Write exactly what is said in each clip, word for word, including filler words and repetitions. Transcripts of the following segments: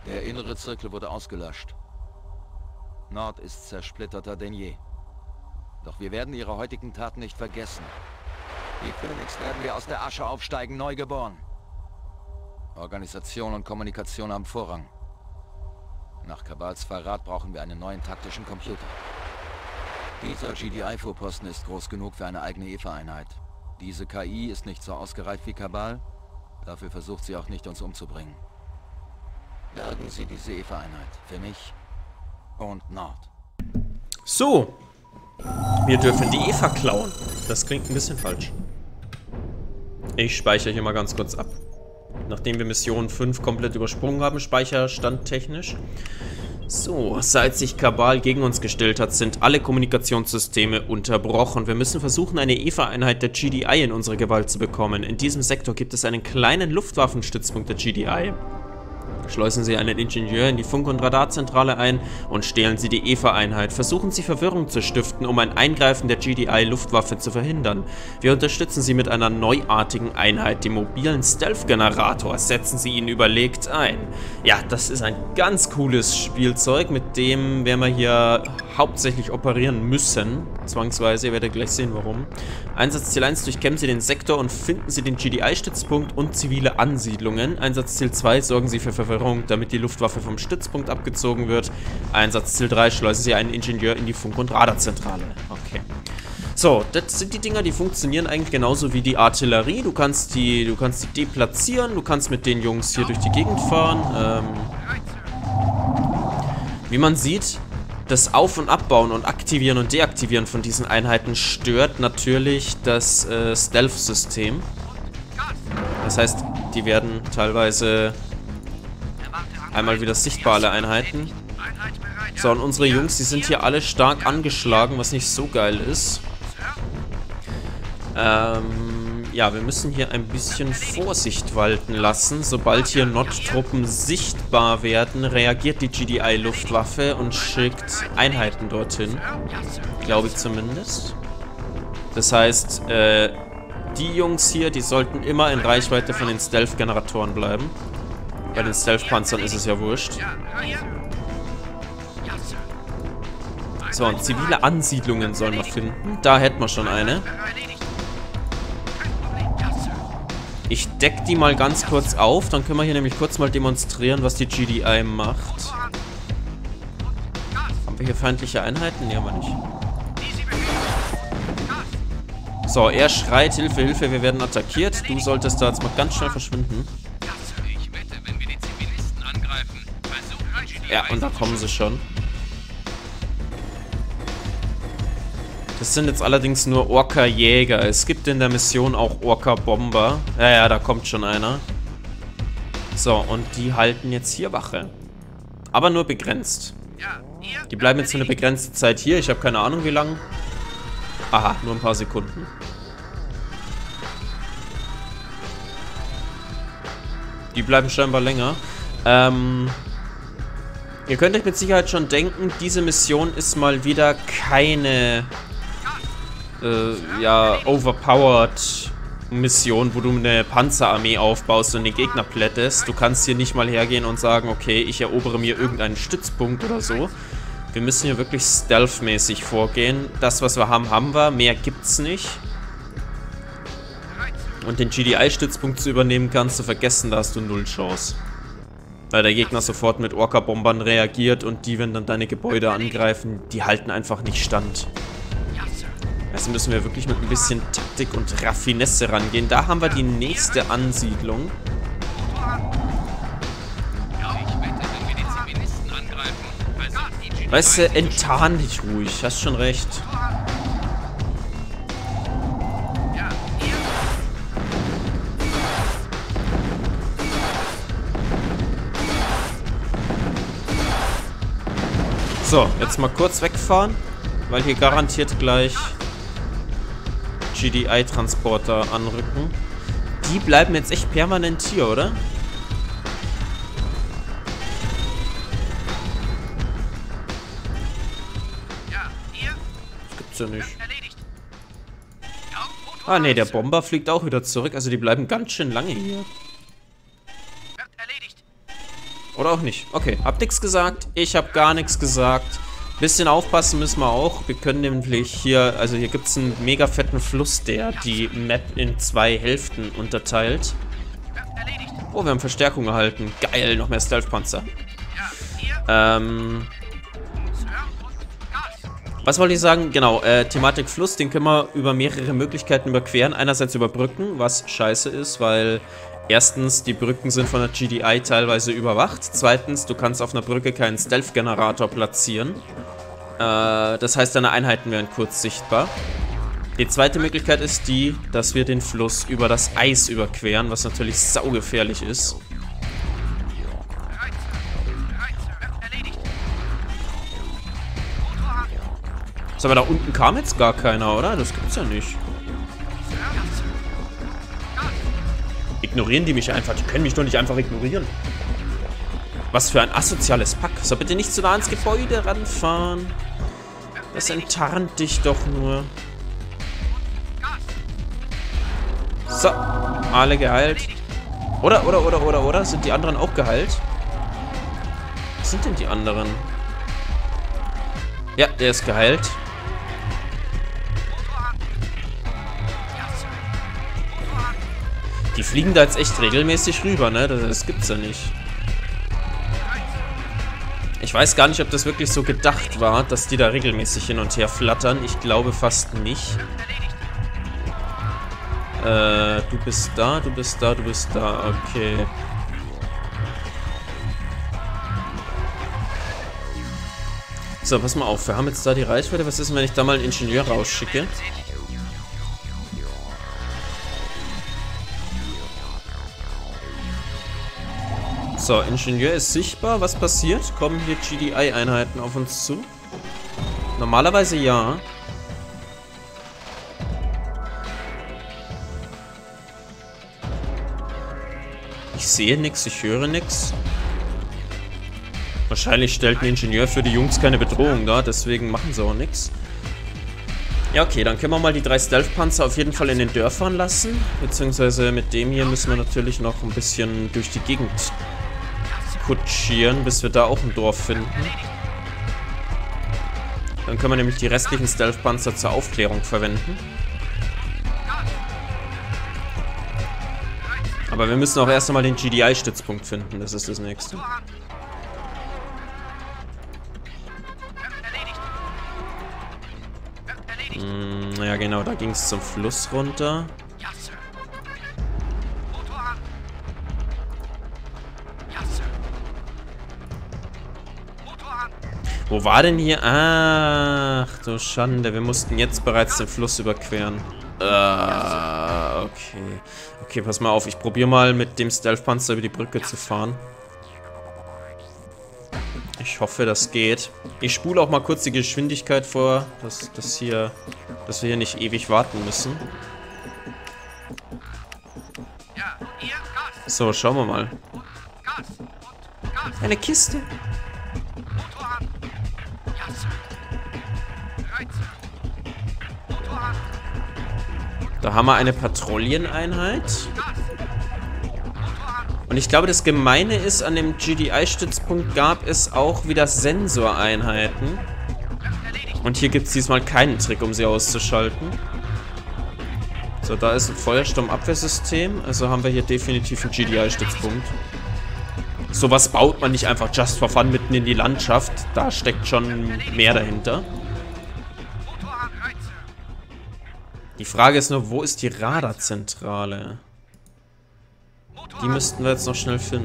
Der innere Zirkel wurde ausgelöscht. Nord ist zersplitterter denn je. Doch wir werden ihre heutigen Taten nicht vergessen. Die Phoenix werden wir aus der Asche aufsteigen, neu geboren. Organisation und Kommunikation haben Vorrang. Nach Kabals Verrat brauchen wir einen neuen taktischen Computer. Dieser G D I-Vorposten ist groß genug für eine eigene Eva-Einheit. Diese K I ist nicht so ausgereift wie Kabal. Dafür versucht sie auch nicht, uns umzubringen. Bergen Sie diese Eva-Einheit. Für mich und Nord. So. Wir dürfen die Eva klauen. Das klingt ein bisschen falsch. Ich speichere hier mal ganz kurz ab. Nachdem wir Mission fünf komplett übersprungen haben, speicherstandtechnisch. So, seit sich Kabal gegen uns gestellt hat, sind alle Kommunikationssysteme unterbrochen. Wir müssen versuchen, eine Eva-Einheit der G D I in unsere Gewalt zu bekommen. In diesem Sektor gibt es einen kleinen Luftwaffenstützpunkt der G D I. Schleusen Sie einen Ingenieur in die Funk- und Radarzentrale ein und stehlen Sie die Eva-Einheit. Versuchen Sie Verwirrung zu stiften, um ein Eingreifen der G D I-Luftwaffe zu verhindern. Wir unterstützen Sie mit einer neuartigen Einheit, dem mobilen Stealth-Generator. Setzen Sie ihn überlegt ein. Ja, das ist ein ganz cooles Spielzeug, mit dem werden wir hier hauptsächlich operieren müssen. Zwangsweise, ihr werdet gleich sehen, warum. Einsatzziel eins, durchkämmen Sie den Sektor und finden Sie den G D I-Stützpunkt und zivile Ansiedlungen. Einsatzziel zwei, sorgen Sie für Verwirrung, damit die Luftwaffe vom Stützpunkt abgezogen wird. Einsatzziel drei, schleusen Sie einen Ingenieur in die Funk- und Radarzentrale. Okay. So, das sind die Dinger, die funktionieren eigentlich genauso wie die Artillerie. Du kannst die, du kannst die deplatzieren, du kannst mit den Jungs hier durch die Gegend fahren. Ähm, wie man sieht, das Auf- und Abbauen und Aktivieren und Deaktivieren von diesen Einheiten stört natürlich das äh, Stealth-System. Das heißt, die werden teilweise einmal wieder sichtbare Einheiten. So, und unsere Jungs, die sind hier alle stark angeschlagen, was nicht so geil ist. Ähm, ja, wir müssen hier ein bisschen Vorsicht walten lassen. Sobald hier Nord-Truppen sichtbar werden, reagiert die G D I-Luftwaffe und schickt Einheiten dorthin. Glaube ich zumindest. Das heißt, äh, die Jungs hier, die sollten immer in Reichweite von den Stealth-Generatoren bleiben. Bei den Stealth-Panzern ist es ja wurscht. So, und zivile Ansiedlungen sollen wir finden. Da hätten wir schon eine. Ich deck die mal ganz kurz auf. Dann können wir hier nämlich kurz mal demonstrieren, was die G D I macht. Haben wir hier feindliche Einheiten? Nee, haben wir nicht. So, er schreit, Hilfe, Hilfe, wir werden attackiert. Du solltest da jetzt mal ganz schnell verschwinden. Ja, und da kommen sie schon. Das sind jetzt allerdings nur Orca-Jäger. Es gibt in der Mission auch Orca-Bomber. Ja, ja, da kommt schon einer. So, und die halten jetzt hier Wache. Aber nur begrenzt. Die bleiben jetzt für eine begrenzte Zeit hier. Ich habe keine Ahnung, wie lang. Aha, nur ein paar Sekunden. Die bleiben scheinbar länger. Ähm... Ihr könnt euch mit Sicherheit schon denken, diese Mission ist mal wieder keine äh, ja, overpowered Mission, wo du eine Panzerarmee aufbaust und den Gegner plättest. Du kannst hier nicht mal hergehen und sagen, okay, ich erobere mir irgendeinen Stützpunkt oder so. Wir müssen hier wirklich stealth-mäßig vorgehen. Das, was wir haben, haben wir. Mehr gibt's nicht. Und den G D I-Stützpunkt zu übernehmen, kannst du vergessen, da hast du null Chance. Weil der Gegner sofort mit Orca-Bombern reagiert und die, wenn dann deine Gebäude angreifen, die halten einfach nicht stand. Also müssen wir wirklich mit ein bisschen Taktik und Raffinesse rangehen. Da haben wir die nächste Ansiedlung. Weißt du, enttarn dich ruhig, hast schon recht. So, jetzt mal kurz wegfahren, weil hier garantiert gleich G D I-Transporter anrücken. Die bleiben jetzt echt permanent hier, oder? Das gibt's ja nicht. Ah ne, der Bomber fliegt auch wieder zurück, also die bleiben ganz schön lange hier. Oder auch nicht. Okay, hab nichts gesagt. Ich hab gar nichts gesagt. Bisschen aufpassen müssen wir auch. Wir können nämlich hier, also hier gibt es einen mega fetten Fluss, der die Map in zwei Hälften unterteilt. Oh, wir haben Verstärkung erhalten. Geil, noch mehr Stealth-Panzer. Ähm... Was wollte ich sagen? Genau, äh, Thematik Fluss, den können wir über mehrere Möglichkeiten überqueren. Einerseits über Brücken, was scheiße ist, weil erstens, die Brücken sind von der G D I teilweise überwacht. Zweitens, du kannst auf einer Brücke keinen Stealth-Generator platzieren. Äh, das heißt, deine Einheiten werden kurz sichtbar. Die zweite Möglichkeit ist die, dass wir den Fluss über das Eis überqueren, was natürlich saugefährlich ist. Aber da unten kam jetzt gar keiner, oder? Das gibt's ja nicht. Ignorieren die mich einfach? Die können mich doch nicht einfach ignorieren. Was für ein asoziales Pack. So, bitte nicht zu nah ans Gebäude ranfahren. Das enttarnt dich doch nur. So, alle geheilt. Oder, oder, oder, oder, oder? Sind die anderen auch geheilt? Was sind denn die anderen? Ja, der ist geheilt. Die fliegen da jetzt echt regelmäßig rüber, ne? Das, das gibt's ja nicht. Ich weiß gar nicht, ob das wirklich so gedacht war, dass die da regelmäßig hin und her flattern. Ich glaube fast nicht. Äh, du bist da, du bist da, du bist da. Okay. So, pass mal auf. Wir haben jetzt da die Reichweite. Was ist denn, wenn ich da mal einen Ingenieur rausschicke? So, Ingenieur ist sichtbar. Was passiert? Kommen hier G D I-Einheiten auf uns zu? Normalerweise ja. Ich sehe nichts, ich höre nichts. Wahrscheinlich stellt ein Ingenieur für die Jungs keine Bedrohung dar, deswegen machen sie auch nichts. Ja, okay, dann können wir mal die drei Stealth-Panzer auf jeden Fall in den Dörfern lassen. Beziehungsweise mit dem hier müssen wir natürlich noch ein bisschen durch die Gegend kutschieren, bis wir da auch ein Dorf finden. Dann können wir nämlich die restlichen Stealth-Panzer zur Aufklärung verwenden. Aber wir müssen auch erst einmal den G D I-Stützpunkt finden, das ist das nächste. Hm, ja genau, da ging es zum Fluss runter. Wo war denn hier? Ach, du Schande. Wir mussten jetzt bereits den Fluss überqueren. Äh, okay. Okay, pass mal auf. Ich probiere mal mit dem Stealth-Panzer über die Brücke zu fahren. Ich hoffe, das geht. Ich spule auch mal kurz die Geschwindigkeit vor, dass, dass, hier, dass wir hier nicht ewig warten müssen. So, schauen wir mal. Eine Kiste. Da haben wir eine Patrouilleneinheit. Und ich glaube, das Gemeine ist, an dem G D I-Stützpunkt gab es auch wieder Sensoreinheiten. Und hier gibt es diesmal keinen Trick, um sie auszuschalten. So, da ist ein Feuersturmabwehrsystem. Also haben wir hier definitiv einen G D I-Stützpunkt. Sowas baut man nicht einfach just for fun mitten in die Landschaft. Da steckt schon mehr dahinter. Die Frage ist nur, wo ist die Radarzentrale? Die müssten wir jetzt noch schnell finden.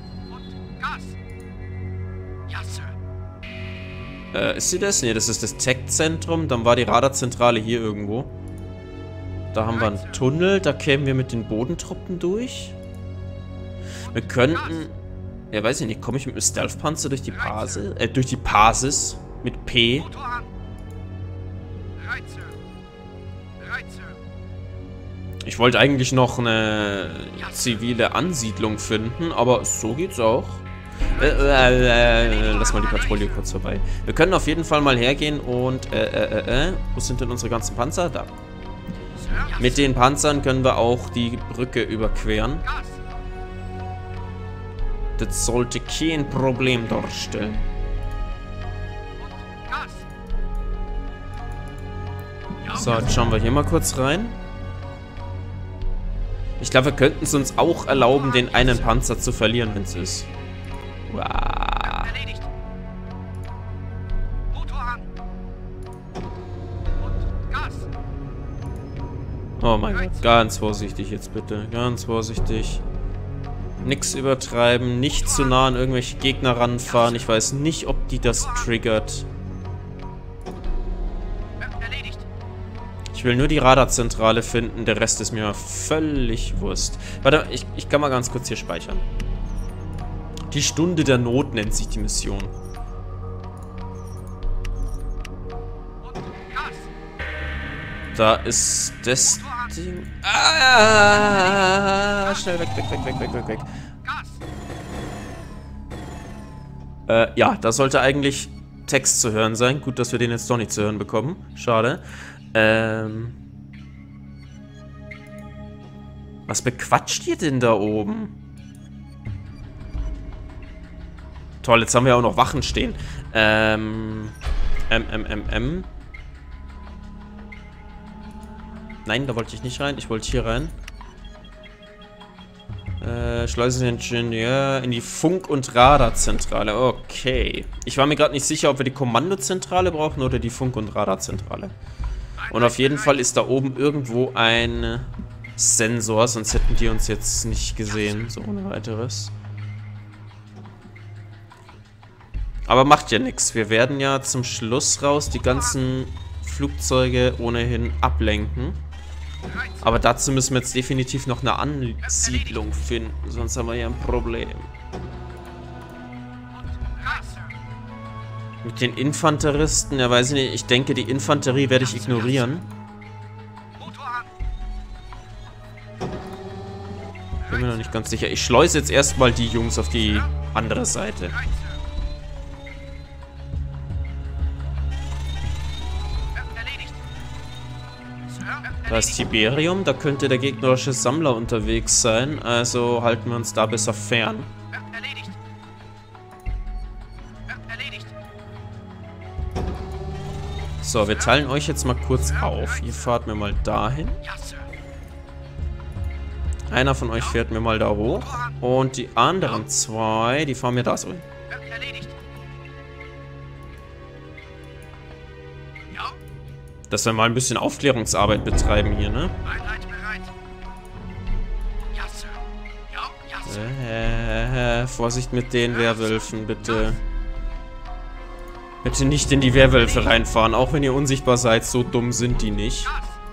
Äh, ist sie das? Ne, das ist das Tech-Zentrum. Dann war die Radarzentrale hier irgendwo. Da haben wir einen Tunnel. Da kämen wir mit den Bodentruppen durch. Wir könnten... Ja, weiß ich nicht. Komme ich mit dem Stealth-Panzer durch die Basis? Äh, durch die Basis. Mit P. Ich wollte eigentlich noch eine zivile Ansiedlung finden, aber so geht's auch. Äh, äh, äh, lass mal die Patrouille kurz vorbei. Wir können auf jeden Fall mal hergehen und, äh, äh, äh, äh, wo sind denn unsere ganzen Panzer? Da. Mit den Panzern können wir auch die Brücke überqueren. Das sollte kein Problem darstellen. So, jetzt schauen wir hier mal kurz rein. Ich glaube, wir könnten es uns auch erlauben, den einen Panzer zu verlieren, wenn es ist. Wow. Oh mein Gott, ganz vorsichtig jetzt bitte. Ganz vorsichtig. Nix übertreiben, nicht zu nah an irgendwelche Gegner ranfahren. Ich weiß nicht, ob die das triggert. Ich will nur die Radarzentrale finden, der Rest ist mir völlig Wurst. Warte, ich, ich kann mal ganz kurz hier speichern. Die Stunde der Not nennt sich die Mission. Da ist das Ding... Ah, schnell weg, weg, weg, weg, weg, weg, weg. Äh, ja, da sollte eigentlich Text zu hören sein. Gut, dass wir den jetzt doch nicht zu hören bekommen. Schade. Ähm... Was bequatscht ihr denn da oben? Toll, jetzt haben wir auch noch Wachen stehen. Ähm... M, M, M, M... Nein, da wollte ich nicht rein. Ich wollte hier rein. Äh, Schleuseningenieur in die Funk- und Radarzentrale. Okay. Ich war mir gerade nicht sicher, ob wir die Kommandozentrale brauchen oder die Funk- und Radarzentrale. Und auf jeden Fall ist da oben irgendwo ein Sensor, sonst hätten die uns jetzt nicht gesehen. So ohne weiteres. Aber macht ja nichts. Wir werden ja zum Schluss raus die ganzen Flugzeuge ohnehin ablenken. Aber dazu müssen wir jetzt definitiv noch eine Ansiedlung finden, sonst haben wir ja ein Problem. Mit den Infanteristen, ja weiß ich nicht, ich denke die Infanterie werde ich ignorieren. Bin mir noch nicht ganz sicher. Ich schleuse jetzt erstmal die Jungs auf die andere Seite. Da ist Tiberium, da könnte der gegnerische Sammler unterwegs sein, also halten wir uns da besser fern. So, wir teilen euch jetzt mal kurz auf. Ihr fahrt mir mal dahin. Einer von euch fährt mir mal da hoch. Und die anderen zwei, die fahren mir da so hin. Dass wir mal ein bisschen Aufklärungsarbeit betreiben hier, ne? Äh, Vorsicht mit den Werwölfen, bitte. Bitte nicht in die Werwölfe reinfahren, auch wenn ihr unsichtbar seid, so dumm sind die nicht.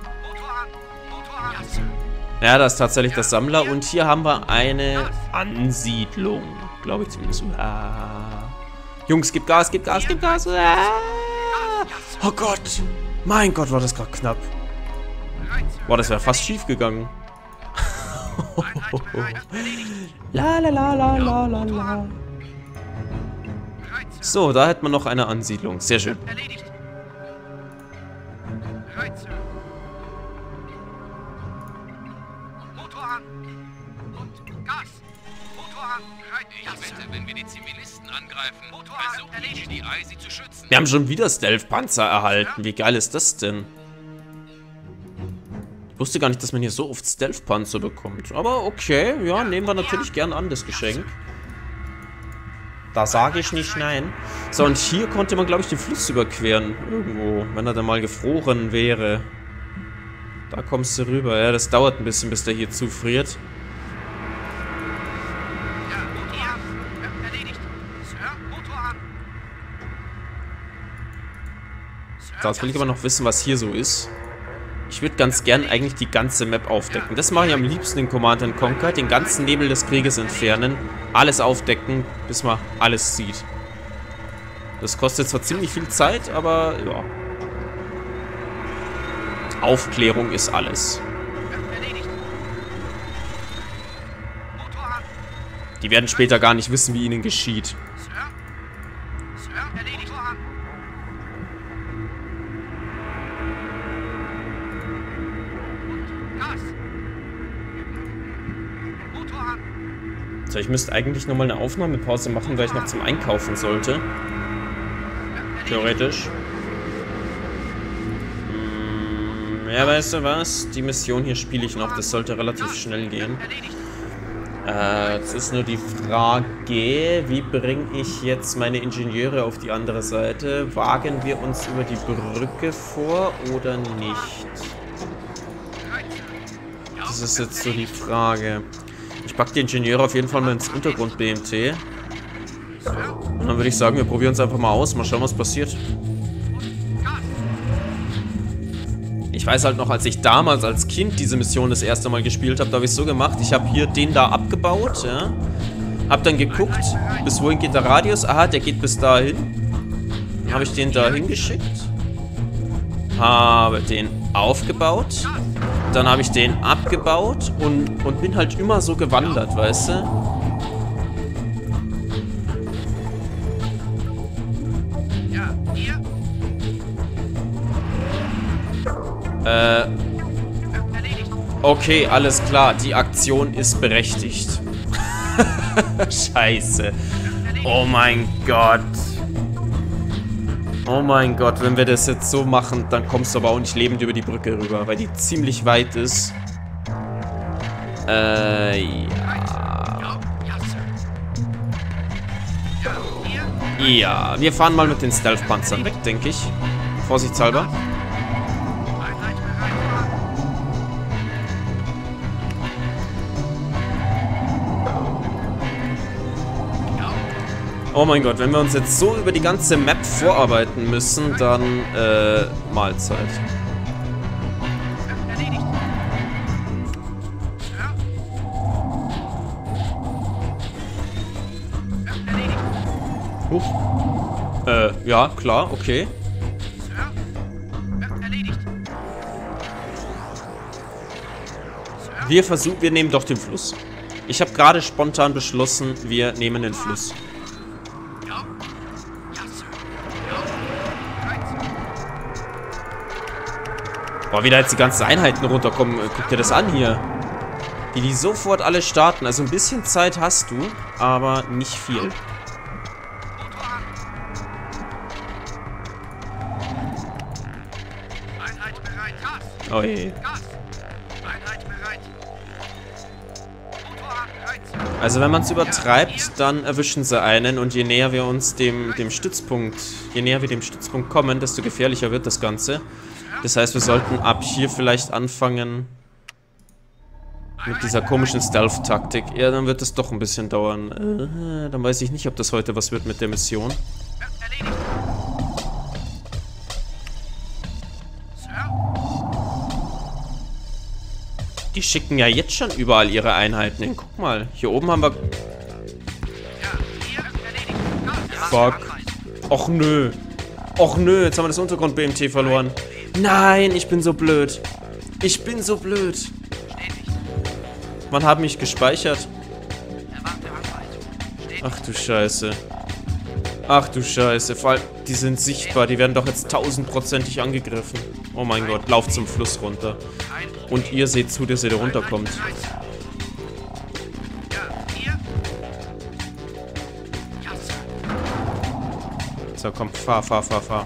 Ja, das ist tatsächlich der Sammler und hier haben wir eine Ansiedlung, glaube ich zumindest. Ah. Jungs, gib Gas, gib Gas, gib Gas. Ah. Oh Gott. Mein Gott, war das gerade knapp. Boah, das wäre fast schief gegangen. La la la la la la la. So, da hätten wir noch eine Ansiedlung. Sehr schön. Ich wette, wenn wir die Zivilisten angreifen, versucht die G D I, sie zu schützen. Wir haben schon wieder Stealth-Panzer erhalten. Wie geil ist das denn? Ich wusste gar nicht, dass man hier so oft Stealth-Panzer bekommt. Aber okay, ja, nehmen wir natürlich gern an, das Geschenk. Da sage ich nicht nein. So, und hier konnte man, glaube ich, den Fluss überqueren. Irgendwo, wenn er dann mal gefroren wäre. Da kommst du rüber. Ja, das dauert ein bisschen, bis der hier zufriert. So, jetzt will ich aber noch wissen, was hier so ist. Ich würde ganz gern eigentlich die ganze Map aufdecken. Das mache ich am liebsten in Command and Conquer. Den ganzen Nebel des Krieges entfernen. Alles aufdecken, bis man alles sieht. Das kostet zwar ziemlich viel Zeit, aber ja. Aufklärung ist alles. Die werden später gar nicht wissen, wie ihnen geschieht. So, ich müsste eigentlich nochmal eine Aufnahmepause machen, weil ich noch zum Einkaufen sollte. Theoretisch. Hm, ja, weißt du was? Die Mission hier spiele ich noch. Das sollte relativ schnell gehen. Äh, jetzt ist nur die Frage, wie bringe ich jetzt meine Ingenieure auf die andere Seite? Wagen wir uns über die Brücke vor oder nicht? Das ist jetzt so die Frage. Ich packe die Ingenieure auf jeden Fall mal ins Untergrund-B M T. Und dann würde ich sagen, wir probieren es einfach mal aus. Mal schauen, was passiert. Ich weiß halt noch, als ich damals als Kind diese Mission das erste Mal gespielt habe, da habe ich es so gemacht. Ich habe hier den da abgebaut, ja. Hab dann geguckt, bis wohin geht der Radius. Aha, der geht bis dahin. Dann habe ich den da hingeschickt. Habe den aufgebaut. Dann habe ich den abgebaut und, und bin halt immer so gewandert, weißt du? Äh, okay, alles klar. Die Aktion ist berechtigt. Scheiße. Oh mein Gott. Oh mein Gott, wenn wir das jetzt so machen, dann kommst du aber auch nicht lebend über die Brücke rüber, weil die ziemlich weit ist. Äh, ja. Ja, wir fahren mal mit den Stealth-Panzern weg, denke ich. Vorsichtshalber. Oh mein Gott, wenn wir uns jetzt so über die ganze Map vorarbeiten müssen, dann, äh, Mahlzeit. Huch. Äh, ja, klar, okay. Wir versuchen, wir nehmen doch den Fluss. Ich habe gerade spontan beschlossen, wir nehmen den Fluss. Boah, wie da jetzt die ganzen Einheiten runterkommen. Guck dir das an hier. Wie die sofort alle starten. Also ein bisschen Zeit hast du, aber nicht viel. Oh je. Also wenn man es übertreibt, dann erwischen sie einen und je näher wir uns dem, dem Stützpunkt, je näher wir dem Stützpunkt kommen, desto gefährlicher wird das Ganze. Das heißt, wir sollten ab hier vielleicht anfangen mit dieser komischen Stealth-Taktik. Ja, dann wird es doch ein bisschen dauern. Äh, dann weiß ich nicht, ob das heute was wird mit der Mission. Die schicken ja jetzt schon überall ihre Einheiten hin. Guck mal, hier oben haben wir... Fuck. Och nö. Och nö, jetzt haben wir das Untergrund-B M T verloren. Nein, ich bin so blöd. Ich bin so blöd. Wann haben mich gespeichert? Ach du Scheiße. Ach du Scheiße. Vor allem, die sind sichtbar. Die werden doch jetzt tausendprozentig angegriffen. Oh mein Gott, lauft zum Fluss runter. Und ihr seht zu, dass ihr da runterkommt. So, komm, fahr, fahr, fahr, fahr.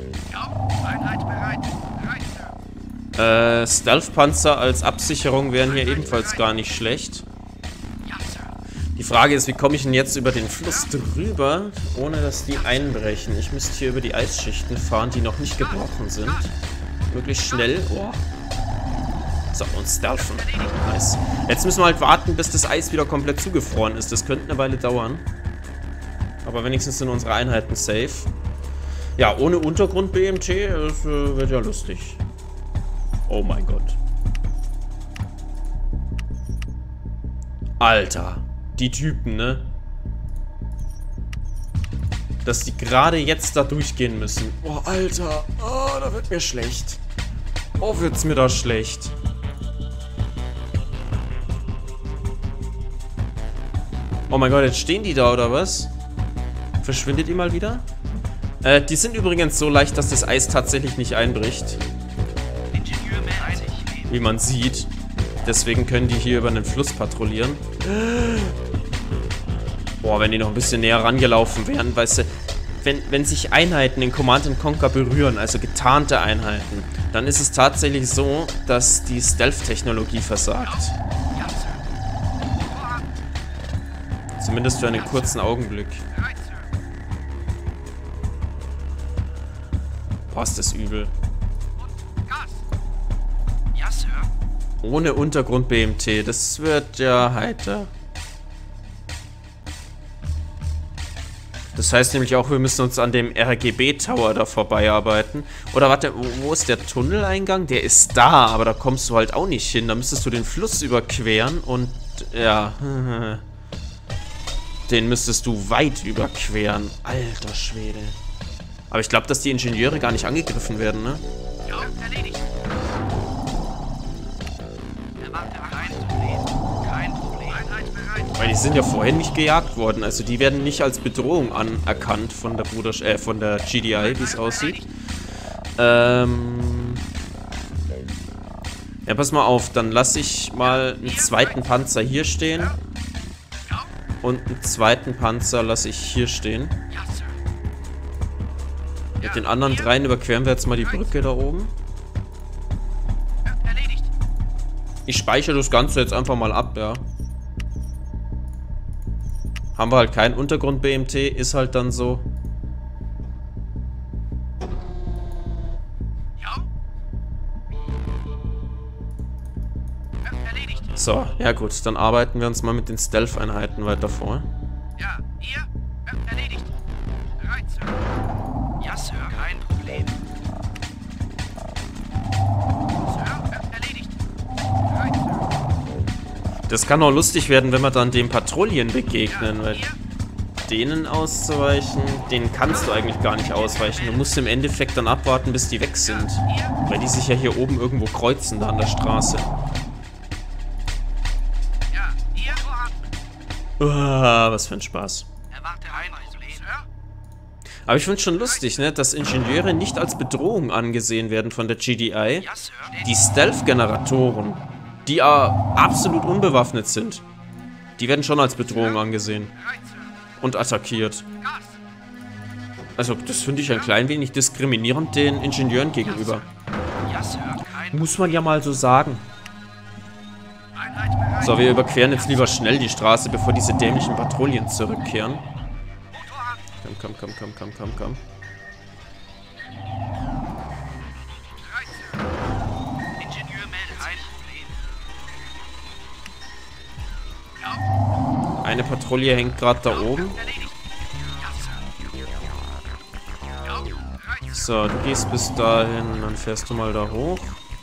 Äh, Stealth-Panzer als Absicherung wären hier ebenfalls gar nicht schlecht. Die Frage ist, wie komme ich denn jetzt über den Fluss drüber, ohne dass die einbrechen? Ich müsste hier über die Eisschichten fahren, die noch nicht gebrochen sind. Möglichst schnell. Oh. So, und stealthen. Nice. Jetzt müssen wir halt warten, bis das Eis wieder komplett zugefroren ist. Das könnte eine Weile dauern. Aber wenigstens sind unsere Einheiten safe. Ja, ohne Untergrund-B M T, das äh, wird ja lustig. Oh mein Gott. Alter. Die Typen, ne? Dass die gerade jetzt da durchgehen müssen. Oh, Alter. Oh, da wird mir schlecht. Oh, wird's mir da schlecht. Oh mein Gott, jetzt stehen die da, oder was? Verschwindet die mal wieder? Äh, die sind übrigens so leicht, dass das Eis tatsächlich nicht einbricht. Wie man sieht. Deswegen können die hier über den Fluss patrouillieren. Boah, wenn die noch ein bisschen näher rangelaufen wären, weißt du, wenn, wenn sich Einheiten in Command and Conquer berühren, also getarnte Einheiten, dann ist es tatsächlich so, dass die Stealth-Technologie versagt. Zumindest für einen kurzen Augenblick. Boah, ist das übel. Ohne Untergrund-B M T, das wird ja heiter. Das heißt nämlich auch, wir müssen uns an dem R G B-Tower da vorbeiarbeiten. Oder warte, wo ist der Tunneleingang? Der ist da, aber da kommst du halt auch nicht hin. Da müsstest du den Fluss überqueren und, ja, den müsstest du weit überqueren. Alter Schwede. Aber ich glaube, dass die Ingenieure gar nicht angegriffen werden, ne? Ja, erledigt. Weil die sind ja vorhin nicht gejagt worden. Also die werden nicht als Bedrohung anerkannt von der Bruder, äh, von der G D I, wie es aussieht. Ähm. Ja, pass mal auf, dann lasse ich mal einen zweiten Panzer hier stehen. Und einen zweiten Panzer lasse ich hier stehen. Mit den anderen dreien überqueren wir jetzt mal die Brücke da oben. Ich speichere das Ganze jetzt einfach mal ab, ja. Haben wir halt keinen Untergrund-B M T, ist halt dann so. So, ja gut, dann arbeiten wir uns mal mit den Stealth-Einheiten weiter vor. Ja, ihr? Erledigt. Bereit, Sir. Ja, Sir, kein Problem. Sir, erledigt. Bereit, Sir. Das kann auch lustig werden, wenn wir dann den Patrouillen begegnen, weil denen auszuweichen, denen kannst du eigentlich gar nicht ausweichen. Du musst im Endeffekt dann abwarten, bis die weg sind. Weil die sich ja hier oben irgendwo kreuzen, da an der Straße. Uah, was für ein Spaß. Aber ich finde es schon lustig, ne, dass Ingenieure nicht als Bedrohung angesehen werden von der G D I. Die Stealth-Generatoren, die ja absolut unbewaffnet sind, die werden schon als Bedrohung angesehen. Und attackiert. Also, das finde ich ein klein wenig diskriminierend den Ingenieuren gegenüber. Muss man ja mal so sagen. So, wir überqueren jetzt lieber schnell die Straße, bevor diese dämlichen Patrouillen zurückkehren. Komm, komm, komm, komm, komm, komm, komm. Eine Patrouille hängt gerade da oben. So, du gehst bis dahin, dann fährst du mal da hoch.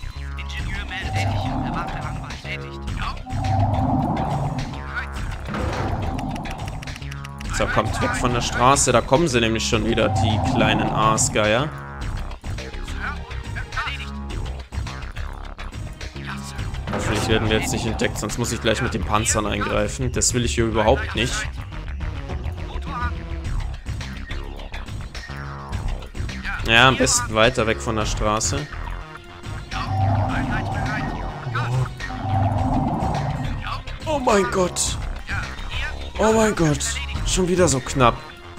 So, kommt weg von der Straße, da kommen sie nämlich schon wieder, die kleinen Aasgeier. Hoffentlich werden wir jetzt nicht entdeckt, sonst muss ich gleich mit den Panzern eingreifen. Das will ich hier überhaupt nicht. Ja, am besten weiter weg von der Straße. Oh mein Gott. Oh mein Gott. Schon wieder so knapp.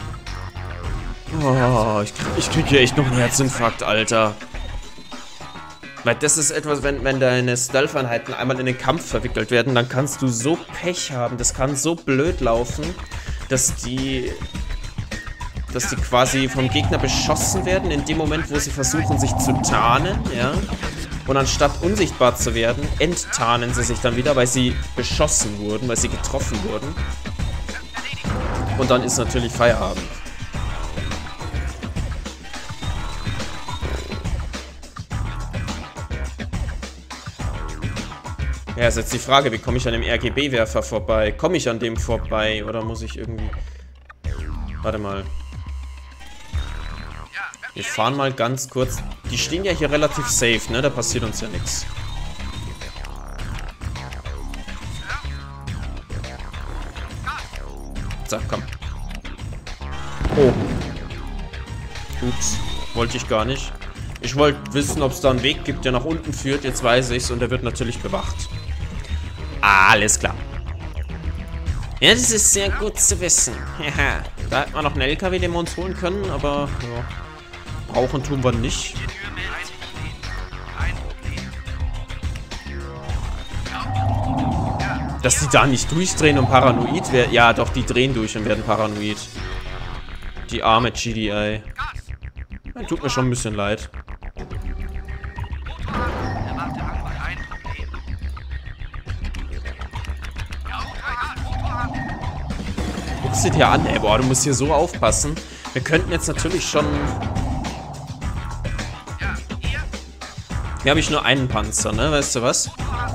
Oh, ich krieg, ich krieg hier echt noch einen Herzinfarkt, Alter. Weil das ist etwas, wenn, wenn deine Stealth-Einheiten einmal in den Kampf verwickelt werden, dann kannst du so Pech haben, das kann so blöd laufen, dass die, dass die quasi vom Gegner beschossen werden in dem Moment, wo sie versuchen, sich zu tarnen, ja. Und anstatt unsichtbar zu werden, enttarnen sie sich dann wieder, weil sie beschossen wurden, weil sie getroffen wurden. Und dann ist natürlich Feierabend. Ja, ist jetzt die Frage, wie komme ich an dem R G B-Werfer vorbei? Komme ich an dem vorbei oder muss ich irgendwie... Warte mal. Wir fahren mal ganz kurz... Die stehen ja hier relativ safe, ne? Da passiert uns ja nichts. So, komm. Oh. Ups. Wollte ich gar nicht. Ich wollte wissen, ob es da einen Weg gibt, der nach unten führt. Jetzt weiß ich's und der wird natürlich bewacht. Alles klar. Ja, das ist sehr gut zu wissen. Haha. Da hätten wir noch einen L K W, den wir uns holen können, aber ja, brauchen tun wir nicht. Dass die da nicht durchdrehen und paranoid werden. Ja, doch, die drehen durch und werden paranoid. Die arme G D I. Ja, tut mir schon ein bisschen leid. Guckst du dir an, ey, boah, du musst hier so aufpassen. Wir könnten jetzt natürlich schon... Hier habe ich nur einen Panzer, ne? Weißt du was?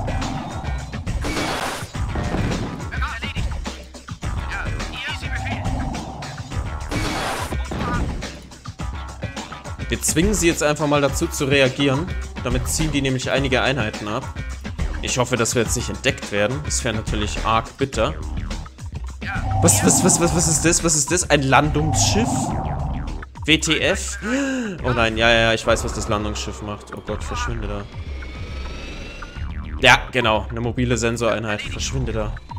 Wir zwingen sie jetzt einfach mal dazu zu reagieren. Damit ziehen die nämlich einige Einheiten ab. Ich hoffe, dass wir jetzt nicht entdeckt werden. Das wäre natürlich arg bitter. Was, was, was, was, was ist das? Was ist das? Ein Landungsschiff? W T F? Oh nein, ja, ja, ja, ich weiß, was das Landungsschiff macht. Oh Gott, verschwinde da. Ja, genau. Eine mobile Sensoreinheit. Verschwinde da.